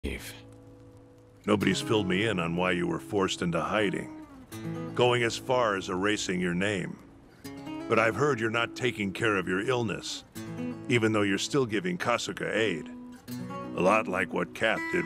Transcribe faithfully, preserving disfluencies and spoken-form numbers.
Eve. Nobody's filled me in on why you were forced into hiding, going as far as erasing your name. But I've heard you're not taking care of your illness, even though you're still giving Kasuga aid. A lot like what Cap did